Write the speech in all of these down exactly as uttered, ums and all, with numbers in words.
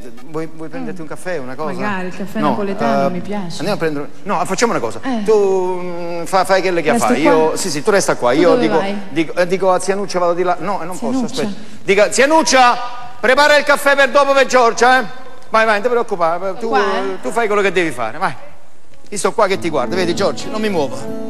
vuoi, vuoi prenderti un caffè, una cosa? Magari, il caffè no, napoletano uh, non mi piace. Andiamo a prendere... No, facciamo una cosa. Eh. Tu mm, fa, fai che le che fai. Io... Sì, sì, tu resta qua. Tu Io dove dico, vai? dico, eh, dico a Zianuccia, vado di là. No, non Zianuccia. posso, aspetta. Dica, Zianuccia, prepara il caffè per dopo per Giorgia, eh? Vai, vai, non ti preoccupare. Tu, Qua, eh? tu fai quello che devi fare, vai. Io sto qua che ti guardo, vedi Giorgia, non mi muovo.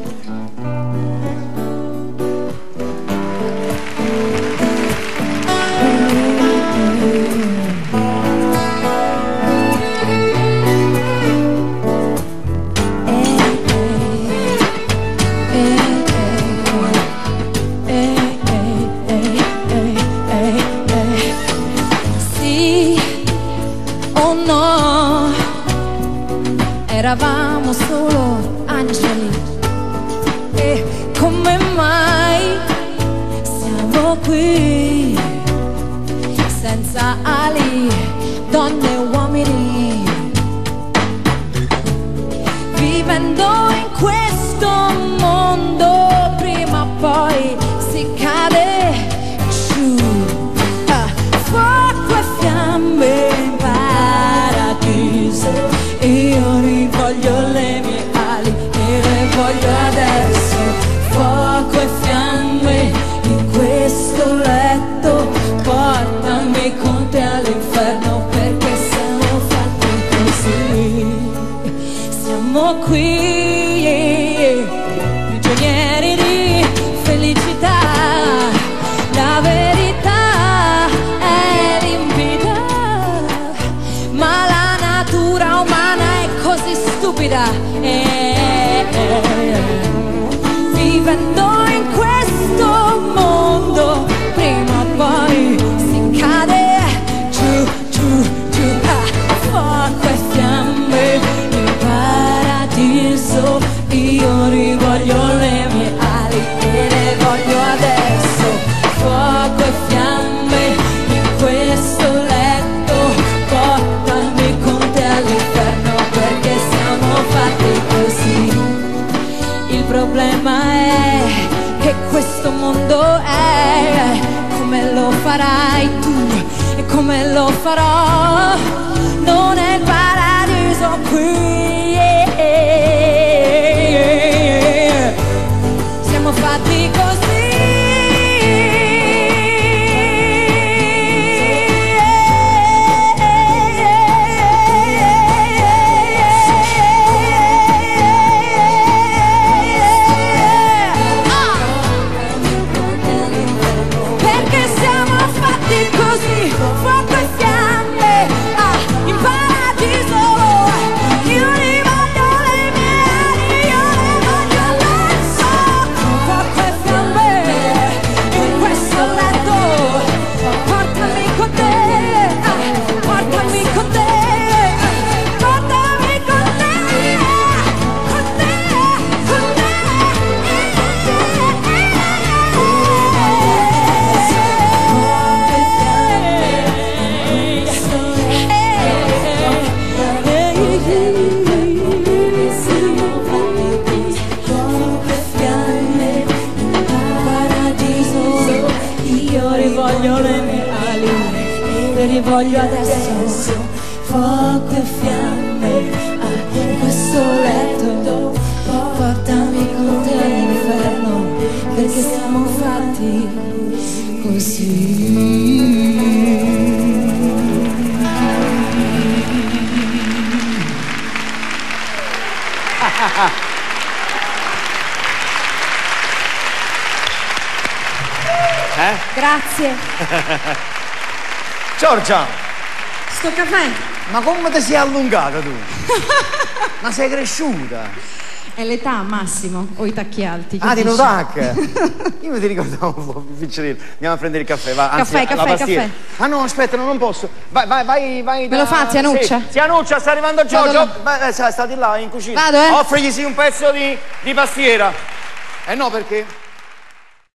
Eravamo solo angeli e come mai siamo qui senza ali, donne e uomini, vivendo in questo mondo prima o poi si cade giù. Ah, fuoco e fiamme in paradiso. Io rivoglio le mie ali e le voglio adesso. Fuoco e fiamme in questo letto, portami con te all'inferno perché siamo fatti così. Siamo qui, prigionieri di felicità. La verità è limpida, ma la natura umana così stupida, eh, eh, eh. Vivendo in questo mondo prima o poi si cade giù, giù, giù. Ah, fuoco e fiamme in paradiso. Io rivoglio le mie ali e le voglio adesso. Fuoco e fiamme in questo letto, portami con te all'inferno perché siamo fatti così. Il problema è che questo mondo è come lo farai tu e come lo farò. Non è il paradiso qui. Siamo fatti così. Rivoglio adesso. Fuoco e fiamme a questo letto, portami con te all'inferno perché siamo fatti così. Eh? Grazie. Giorgia! Sto caffè? Ma come ti sei allungata tu? Ma sei cresciuta? È l'età, Massimo, o i tacchi alti? Ah, di tac! Io mi ti ricordavo un po' più piccolino. Andiamo a prendere il caffè, va. Anzi, caffè, la caffè, pastiera. caffè. Ah no, aspetta, no, non posso. Vai, vai, vai, vai. Me lo fa, Zianuccia? Sì. Zianuccia, sta arrivando Giorgio. Vado Beh, sta di là in cucina. Vado, eh? Offrigli sì un pezzo di, di pastiera. Eh no, perché?